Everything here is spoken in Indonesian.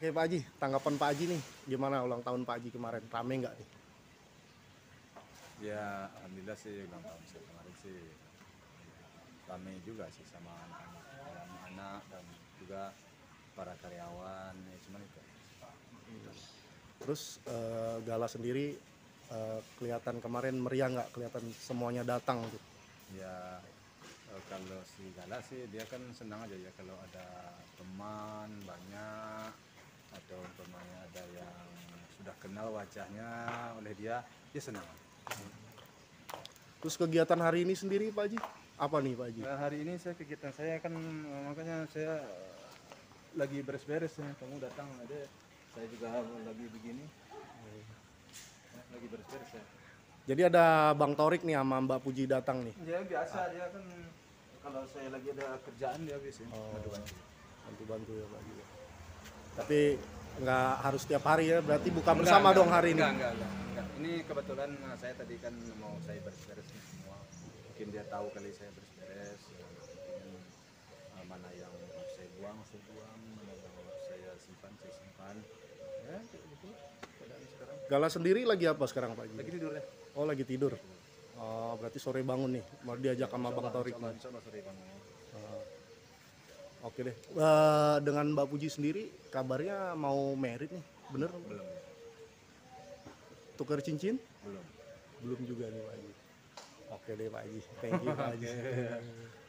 Oke Pak Haji, tanggapan Pak Haji nih, gimana ulang tahun Pak Haji kemarin? Rame nggak nih? Ya, alhamdulillah sih ulang tahun saya kemarin sih ramai juga sih sama anak-anak dan juga para karyawan. Ya, cuman itu. Terus Gala sendiri kelihatan kemarin meriah nggak? Kelihatan semuanya datang gitu. Ya, kalau si Gala sih dia kan senang aja ya kalau ada teman banyak atau umpamanya ada yang sudah kenal wajahnya oleh dia senang. Terus kegiatan hari ini sendiri Pak Haji, apa nih Pak Haji? Nah, hari ini kegiatan saya kan makanya saya lagi beres-beres ya. Kamu datang ada, saya juga lagi begini, lagi beres-beres ya. Jadi ada Bang Torik nih sama Mbak Puji datang nih. Ya biasa dia kan kalau saya lagi ada kerjaan dia biasanya Bantu-bantu ya Pak Haji. Tapi nggak harus tiap hari ya, berarti buka bersama dong hari ini. Enggak. Ini kebetulan saya tadi kan mau saya beres-beres nih semua. Mungkin dia tahu kali saya beres-beres. Mungkin mana yang saya buang, mana yang saya simpan. Ya, gitu. Keadaan sekarang. Gala sendiri lagi apa sekarang Pak Haji? Lagi tidur ya. Oh lagi tidur. Oh berarti sore bangun nih, mau diajak sama Bang Torik nih. Insya Allah sore bangun. Oke deh. Dengan Mbak Puji sendiri kabarnya mau merit nih, bener? Belum. Tukar cincin? Belum. Belum juga nih Pak Haji. Oke deh Pak Haji. Thank you Pak Haji.